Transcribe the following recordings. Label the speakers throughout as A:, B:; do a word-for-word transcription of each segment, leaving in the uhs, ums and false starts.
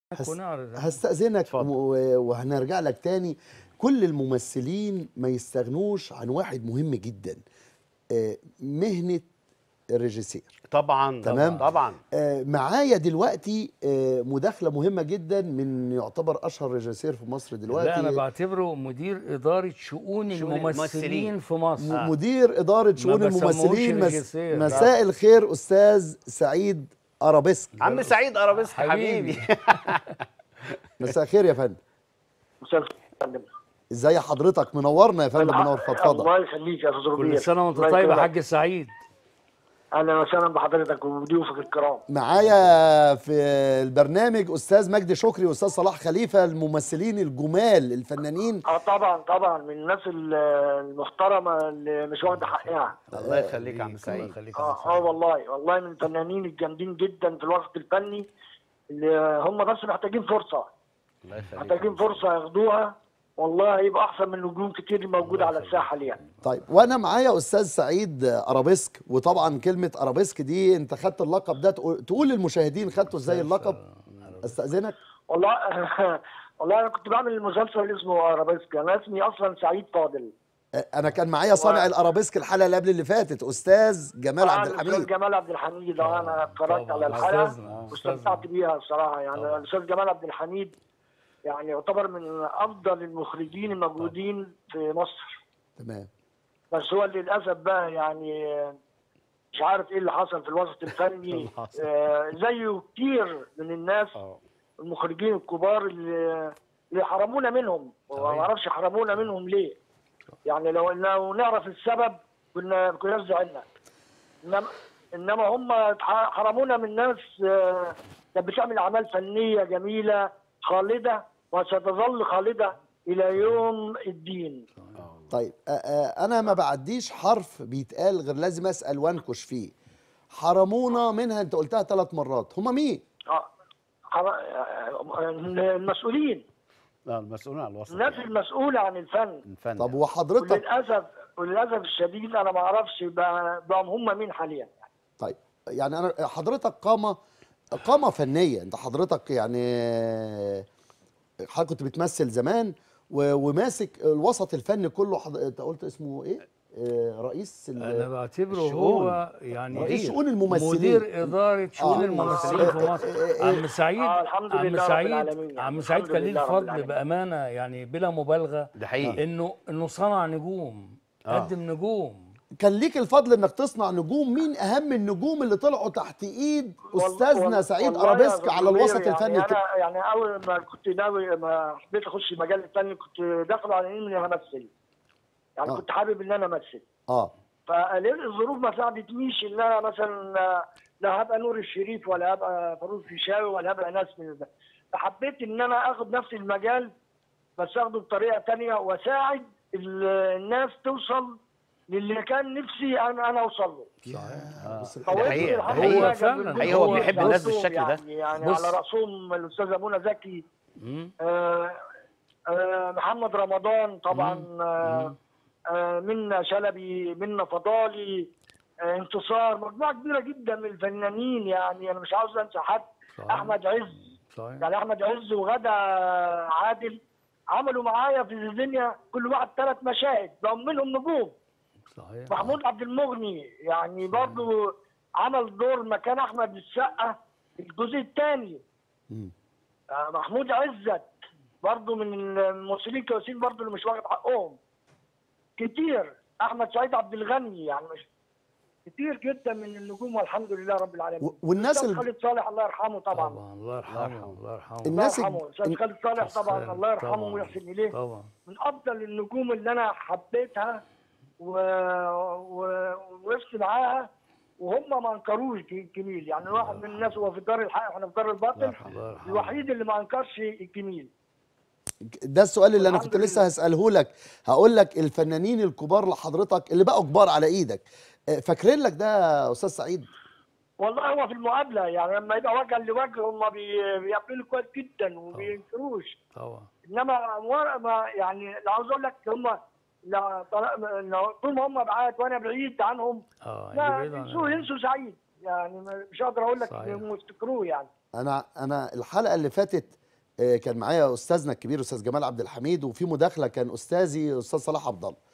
A: هس...
B: هستأذنك وهنرجع لك تاني. كل الممثلين ما يستغنوش عن واحد مهم جدا، مهنة الريجيسير.
C: طبعا
B: تمام
C: طبعا.
B: آه معايا دلوقتي آه مداخله مهمه جدا من يعتبر اشهر ريجيسير في مصر دلوقتي.
A: لا انا بعتبره مدير اداره شؤون الممثلين في مصر.
B: آه. مدير اداره شؤون الممثلين. مس... مساء
A: لا.
B: الخير استاذ سعيد ارابيسك.
C: عم سعيد ارابيسك حبيبي, حبيبي.
B: مساء الخير يا فندم.
D: مساء الخير يا فندم.
B: ازي حضرتك؟ منورنا يا فندم. منور فضفضه.
D: الله يخليك يا استاذ ربيع.
A: كل سنه وانت طيب يا حاج سعيد.
D: اهلا وسهلا بحضرتك وضيوفك الكرام.
B: معايا في البرنامج استاذ مجدي شكري واستاذ صلاح خليفه، الممثلين الجمال الفنانين.
D: اه طبعا طبعا، من الناس المحترمه اللي مش واخده حقها.
C: الله يخليك يا عم سعيد.
D: اه اه والله والله من الفنانين الجامدين جدا في الوسط الفني، اللي هم بس محتاجين فرصه.
C: الله يخليك.
D: محتاجين فرصه ياخدوها، والله هيبقى احسن من نجوم كتير موجوده على الساحه حاليا.
B: طيب وانا معايا استاذ سعيد ارابيسك، وطبعا كلمه ارابيسك دي انت خدت اللقب ده، تقول للمشاهدين خدته ازاي اللقب؟ استاذنك.
D: والله والله انا كنت بعمل المسلسل اسمه ارابيسك، انا اسمي اصلا سعيد فاضل.
B: انا كان معايا صانع و... الارابيسك الحلقه اللي قبل اللي فاتت استاذ جمال عبد الحميد.
D: استاذ جمال عبد الحميد. اه انا اتفرجت على الحلقه واستمتعت بيها الصراحه. يعني الاستاذ جمال عبد الحميد يعني يعتبر من افضل المخرجين الموجودين في مصر.
B: تمام.
D: بس هو للاسف بقى يعني مش عارف ايه اللي حصل في الوسط الفني. آه زيه كتير من الناس أوه. المخرجين الكبار اللي, اللي حرمونا منهم، وما اعرفش حرمونا منهم ليه. يعني لو لو نعرف السبب كنا كنا زعلنا. انما انما هم حرمونا من ناس كانت بتعمل اعمال فنيه جميله خالده وستظل خالده الى يوم الدين.
B: طيب انا ما بعديش حرف بيتقال غير لازم اسال وانكش فيه. حرمونا منها انت قلتها ثلاث مرات، هم مين؟
D: اه المسؤولين.
C: لا المسؤولين عن الوسط.
D: الناس المسؤوله عن الفن.
C: الفن.
B: طب وحضرتك؟
D: وللاسف وللاسف الشديد انا ما اعرفش بقى هم مين حاليا.
B: طيب يعني انا حضرتك قامه قامه فنيه، انت حضرتك يعني حضرتك كنت بتمثل زمان وماسك الوسط الفني كله. حض... انت قلت اسمه ايه؟ آه رئيس
A: انا بعتبره هو يعني
B: رئيس شؤون الممثلين،
A: مدير اداره شؤون آه. الممثلين في مصر. عم سعيد
D: آه الحمد لله
A: عم سعيد
D: يعني
A: عم سعيد كان ليه الفضل بامانه يعني بلا مبالغه.
C: ده حقيقي.
A: انه انه صنع نجوم. آه. قدم نجوم.
B: كان ليك الفضل انك تصنع نجوم. مين اهم النجوم اللي طلعوا تحت ايد استاذنا سعيد ارابيسك على الوسط الفني؟
D: يعني انا يعني اول ما كنت ناوي ما حبيت اخش مجال الفن كنت داخل على اني همثل. يعني آه. كنت حابب ان انا امثل.
B: اه
D: فالظروف ما ساعدتنيش ان انا مثلا لا هبقى نور الشريف ولا هبقى فاروق فيشاوي ولا هبقى ناس من ده. فحبيت ان انا اخد نفس المجال بس اخده بطريقه ثانيه واساعد الناس توصل للي كان نفسي انا انا اوصل له.
C: صحيح. حقيقي هو فعلا حقيقي هو بيحب الناس بالشكل ده.
D: يعني, يعني على راسهم الاستاذه منى زكي، آه آه محمد رمضان طبعا، آه آه منى شلبي، منى فضالي، آه انتصار، مجموعه كبيره جدا من الفنانين. يعني انا مش عاوز انسى حد. صحيح. احمد عز. صحيح. يعني احمد عز وغدا عادل عملوا معايا في الدنيا كل واحد ثلاث مشاهد بقوا منهم نجوم. صحيح. محمود عبد المغني يعني برضه عمل دور مكان احمد السقا الجزء الثاني. آه محمود عزت برضه من الممثلين كويسين برضه اللي مش واخد حقهم كتير. احمد سعيد عبد الغني يعني مش كتير جدا من النجوم والحمد لله رب العالمين.
B: والناس
D: ال... خالد صالح الله يرحمه طبعا.
A: طبعا الله يرحمه الله يرحمه.
B: الناس
D: الله يرحمه استاذ خالد صالح طبعا الله يرحمه ويحسن اليه. طبعا من افضل النجوم اللي انا حبيتها ووقفت و... معاها وهم ما انكروش الجميل. يعني واحد من الناس هو في دار الحق واحنا في دار الباطل، الوحيد اللي ما انكرش الجميل.
B: ده السؤال اللي انا كنت لسه هساله لك. هقول لك الفنانين الكبار لحضرتك اللي بقوا كبار على ايدك فاكرين لك ده يا استاذ سعيد؟
D: والله هو في المقابله يعني لما يبقى وجها لوجه هم بيقابلوا كويس جدا وما بينكروش.
A: طبعا.
D: انما ما يعني لو عاوز اقول لك هم لا طول ما هم بعاد وانا بعيد عنهم
A: اه
D: لا ينسوا ينسوا سعيد. يعني مش هقدر اقول لك انهم يفتكروه يعني.
B: انا انا الحلقه اللي فاتت آه، كان معايا استاذنا الكبير استاذ جمال عبد الحميد، وفي مداخله كان استاذي استاذ صلاح عبد الله،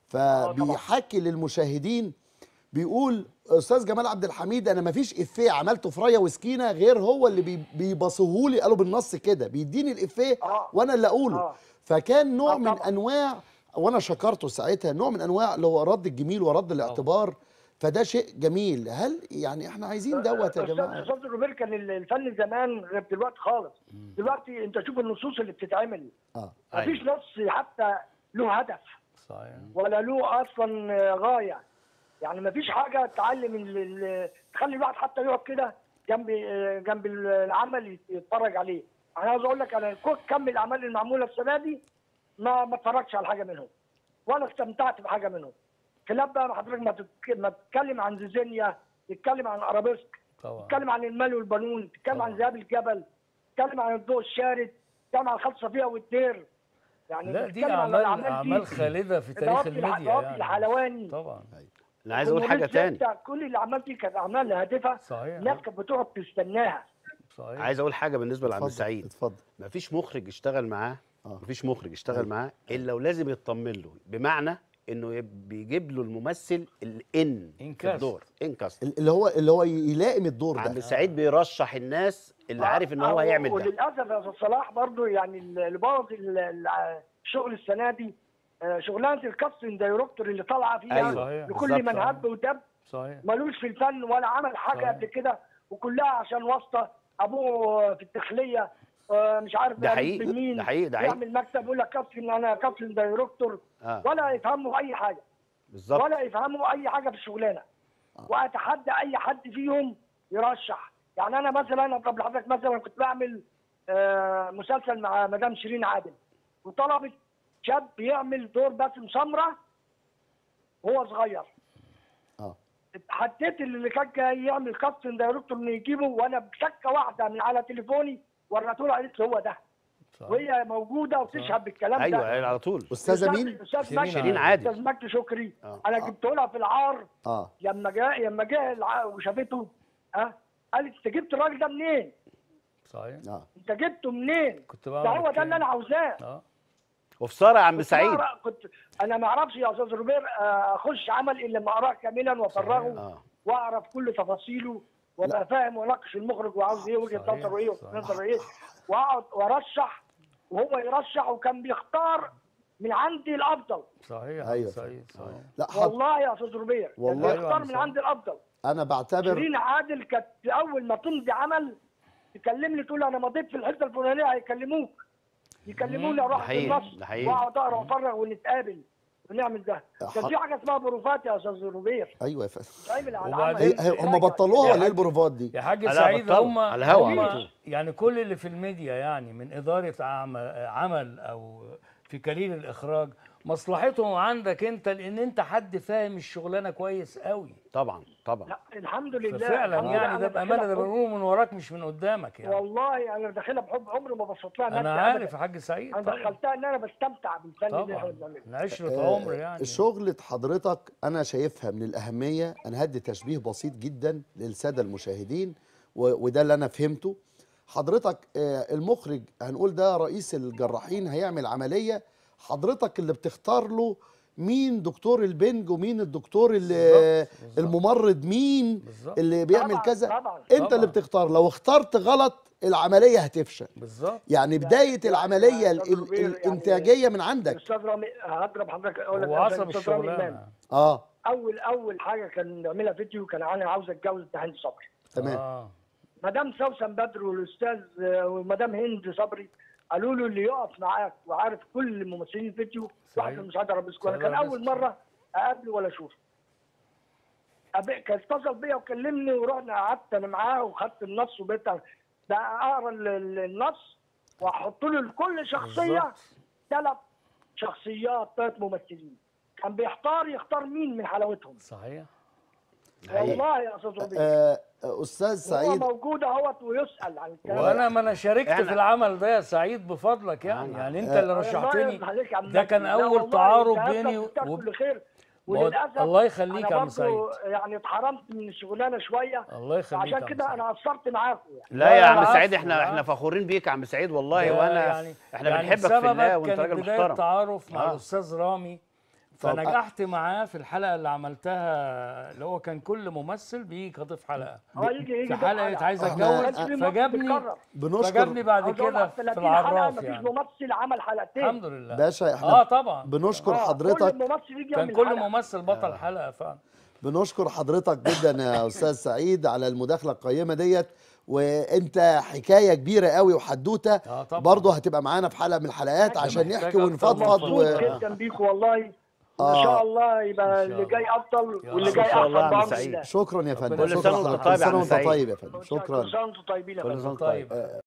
B: فبيحكي للمشاهدين بيقول استاذ جمال عبد الحميد انا ما فيش افيه عملته في رايه وسكينه غير هو اللي بي بيبصوه لي، قالوا بالنص كده بيديني الافيه
D: آه.
B: وانا اللي اقوله.
D: آه.
B: فكان نوع
D: آه
B: من
D: طبعا.
B: انواع، وانا شكرته ساعتها، نوع من انواع اللي هو رد الجميل ورد الاعتبار، فده شيء جميل. هل يعني احنا عايزين دوت يا جماعه؟
D: استاذ روبير، كان الفن زمان غير دلوقتي خالص. دلوقتي انت شوف النصوص اللي بتتعمل،
B: اه
D: مفيش نص حتى له هدف
A: صحيح.
D: ولا له اصلا غايه. يعني مفيش حاجه تعلم ال- ال- تخلي الواحد حتى يقعد كده جنب جنب العمل يتفرج عليه. انا عاوز اقول لك، انا كل- كم الاعمال المعموله السنه دي ما ما اتفرجتش على حاجه منهم ولا استمتعت بحاجه منهم. خلاف بقى حضرتك ما تتك- ما تتكلم عن زيزينيا، تتكلم عن ارابيسك،
A: طبعا.
D: تتكلم عن المال والبنون، تتكلم
A: طبعا.
D: عن ذهاب الجبل، تتكلم عن الضوء الشارد، تتكلم عن خلصه فيها والدير. يعني
A: لا دي
D: بتتكلم عن
A: اعمال
D: الأعمال دي.
A: اعمال خالده في تاريخ
D: دوابة الح-
A: الميديا
D: دوابة
A: يعني.
D: الحلواني.
A: طبعا.
C: انا عايز اقول حاجه
D: والمونوليز
C: تاني.
D: بتاع كل الاعمال دي كانت اعمال هادفه.
A: صحيح.
D: الناس كانت بتقعد تستناها.
A: صحيح.
C: عايز اقول حاجه بالنسبه لعم
B: اتفضل
C: سعيد.
B: اتفضل.
C: مفيش مخرج يشتغل معاه
B: آه.
C: مفيش مخرج يشتغل
B: أيوة.
C: معاه الا ولازم يطمن له، بمعنى انه يب- بيجيب له الممثل الان في
A: إنكاست.
C: الدور انكاست.
B: اللي هو اللي هو يلائم الدور
C: عم
B: ده.
C: سعيد بيرشح الناس اللي عارف ان هو
D: آه،
C: هيعمل ده.
D: وللاسف يا استاذ صلاح برضو، يعني اللي بوظ ال- ال- الشغل السنه دي آه، شغلانه الكاستنج دايركتور اللي طالعه فيها.
C: أيوة.
A: صحيح.
D: لكل
C: بالظبط.
D: من هب ودب،
A: صحيح.
D: ملوش في الفن ولا عمل حاجه
A: صحيح.
D: قبل كده، وكلها عشان واسطه. ابوه في الداخليه آه، مش عارف
C: ده
D: يعمل
C: حقيقي،
D: بمين،
C: ده حقيقي، ده حقيقي.
D: يعمل مكتب يقول لك كاستنج، انا كاستنج دايركتور،
C: آه.
D: ولا يفهموا اي حاجه
C: بالظبط.
D: ولا يفهموا اي حاجه في الشغلانه. واتحدى اي حد فيهم يرشح. يعني انا مثلا اضرب لحضرتك مثلا، كنت بعمل آه، مسلسل مع مدام شيرين عادل، وطلبت شاب يعمل دور باسم سمره وهو صغير.
B: اه
D: اتحديت اللي كان جاي يعمل كاستنج دايركتور انه يجيبه، وانا بشكه واحده من على تليفوني وريته له، قالت له هو ده،
A: صحيح.
D: وهي موجوده وتشهد بالكلام ده.
C: ايوه أيوة، على طول.
B: استاذه مين؟
D: استاذ
A: شيرين
D: مجدي.
C: شيرين عادل.
D: استاذ مجدي شكري.
C: آه.
D: انا جبته لها في العار.
B: اه
D: لما جاء لما جه الع- وشافته، ها، قالت انت جبت الراجل ده منين؟
A: صحيح.
B: اه
D: انت جبته منين؟
A: كنت
D: ده
A: بعمل
D: هو ده
A: كده.
D: اللي انا عاوزاه.
A: اه
C: وفي ساره يا عم
D: كنت
C: سعيد.
D: بقرأ- كنت انا ما اعرفش يا استاذ روبير آه، اخش عمل الا لما اقراه كاملا وافرغه
C: آه.
D: واعرف كل تفاصيله، وابقى فاهم واناقش المخرج وعاوز ايه، وجهه
A: صحيح،
D: نظره ايه،
A: صحيح.
D: وجهه نظره ايه، واقعد وارشح وهو يرشح، وكان بيختار من عندي الافضل.
A: صحيح.
B: أيوة.
A: صحيح. صحيح.
B: لا حط.
D: والله يا استاذ روبير كان
B: والله.
D: بيختار من
A: أيوة.
D: عندي الافضل.
B: انا بعتبر
D: شيرين عادل كانت اول ما تمضي عمل تكلمني تقول انا مضيت في الحته الفلانيه، هيكلموك يكلموني
C: ده
D: اروح في
C: حقيقي،
D: النص
C: ده حقيقي.
D: واقعد اقرا وافرغ ونتقابل ونعمل ده. كان في حاجه اسمها بروفات يا استاذ روبير،
B: ايوه يا فندم.
D: بتعمل على
A: وبعدين-
D: العمل.
B: هي- هم بطلوها ولا ايه البروفات دي؟
A: يا حاج
C: لا،
A: سعيد،
C: بطلوا.
A: هم
C: على الهوا
A: هم
C: على طول.
A: يعني كل اللي في الميديا، يعني من اداره عمل, عمل او في كارير الاخراج، مصلحتهم عندك انت، لان انت حد فاهم الشغلانه كويس قوي.
C: طبعا طبعا.
D: لا الحمد لله.
A: ففعلا
D: الحمد لله
A: يعني ده
D: أنا
A: بامانه ده
D: داخلها بحب.
A: بنقوله من وراك مش من قدامك يعني.
D: والله انا داخلها بحب، عمري ما بسطت لها نفسي
A: انا
D: أبداً.
A: عارف يا حاج سعيد.
D: انا
A: طبعا
D: دخلتها ان انا بستمتع بالفن اللي احنا
A: طبعا
D: بنعمله.
A: عشره عمر يعني.
B: شغلة حضرتك أنا شايفها من الأهمية. أنا هدي تشبيه بسيط جدا للسادة المشاهدين و- وده اللي أنا فهمته. حضرتك آه، المخرج هنقول ده رئيس الجراحين هيعمل عملية، حضرتك اللي بتختار له مين دكتور البنج ومين الدكتور اللي
A: بالظبط، بالظبط.
B: الممرض مين
A: بالظبط.
B: اللي بيعمل
D: طبعاً،
B: كذا.
D: طبعاً.
B: انت
A: طبعاً.
B: اللي بتختار. لو اخترت غلط العملية هتفشل.
A: بالظبط.
B: يعني بداية
D: يعني
B: العملية ال-
D: أستاذ
B: ال-
D: روبير، يعني
B: الإنتاجية من عندك.
D: استاذ رامي هضرب حضرتك اقول لك
A: هو
D: مثلاً
A: عصب
D: أستاذ رامي إمام.
A: الشغلانه.
B: اه
D: اول اول حاجه كان نعملها فيديو، كان انا عاوز اتجوز هند صبري.
B: تمام.
A: اه
D: مدام سوسن بدر والاستاذ آه، ومدام هند صبري قالوا له اللي يقف معاك وعارف كل ممثلين الفيديو واحد من مساعد ربسكو. انا كان اول مره اقابله ولا اشوفه. أب- كان اتصل بيا وكلمني، ورحنا قعدت انا معاه وخدت النص وبقيت ده اقرا ال- ال- النص واحط له لكل شخصيه
A: بالظبط.
D: ثلاث شخصيات، ثلاث ممثلين. كان بيختار يختار مين من حلاوتهم.
A: صحيح.
D: والله يا استاذ ربيع.
B: آه، استاذ
D: هو
B: سعيد
D: موجود اهوت ويسال عن الكلام ده.
A: وانا ما انا شاركت
C: إحنا-
A: في العمل ده يا سعيد بفضلك يعني.
C: آه.
A: يعني انت
B: آه.
A: اللي
D: الله
A: رشحتني.
D: يرضى عليك يا عم
A: ده
D: مجدي.
A: كان
D: لا
A: اول
D: والله
A: تعارض
D: أنت
A: بيني
D: بتاكل
A: وب-
D: كل خير. وللاسف
A: الله يخليك
D: أنا
A: يا عم
D: برضو
A: سعيد.
D: يعني اتحرمت من الشغلانه شويه.
A: الله يخليك يا
D: عشان
A: عم
D: كده
A: سعيد.
D: انا قصرت معاكم يعني.
C: لا يا عم
A: العفو،
C: سعيد، احنا احنا
A: العفو.
C: فخورين بيك يا عم سعيد والله،
A: ده
C: وانا
A: يعني
C: احنا
A: يعني
C: بنحبك في الله
A: سببك
C: وانت
A: كانت
C: راجل
A: بداية
C: محترم.
A: تعارف مع
C: آه.
A: الاستاذ رامي،
B: طب
A: فنجحت معاه في الحلقه اللي عملتها، اللي هو كان كل ممثل بيجي خاطف حلقه
D: اه يجي يجي
A: في
D: دور
A: حلقه عايز
B: إحنا-
A: اتجوز،
D: كانش في ممثل
A: فجابني
D: بيتكرر.
B: بنشكر
A: فجابني بعد
D: عاوز أقول
A: كده
D: لك
A: في
D: ثلاثين حلقه
A: العراف
D: مفيش
A: يعني.
D: ممثل عمل حلقتين.
A: الحمد لله.
B: باشا احنا
A: اه طبعا
B: بنشكر
D: آه،
B: حضرتك.
D: كل ممثل يجي
A: كان
D: يعمل
A: كل
D: حلقة.
A: ممثل بطل حلقه فعلا.
B: بنشكر حضرتك جدا يا استاذ سعيد على المداخله القيمه ديت، وانت حكايه كبيره قوي وحدوته
A: آه طبعا.
B: برضه هتبقى معانا في حلقه من الحلقات عشان
A: محتاج
B: نحكي
A: أكتر من
B: ونفضفض و...
D: مبسوط جدا بيكم والله. وان
B: آه.
D: شاء الله يبقى
A: إن شاء
D: اللي جاي
A: الله.
D: افضل
A: يا
D: واللي
A: رب.
D: جاي
C: إن شاء الله
D: احسن
C: يا عم
D: بامر
C: سعيد.
D: الله.
B: شكرا يا فندم.
A: كل
B: شكرا
C: سنة وأنت
B: حضرتك.
C: طيب
B: كل
C: يا
B: سنه
C: عم
B: وانت
C: سعيد.
B: طيب يا فندم. شكرا.
D: كل سنه وانتم طيبين يا
C: كل
D: فندم.
C: سنه وأنت
A: طيب.
C: طيب.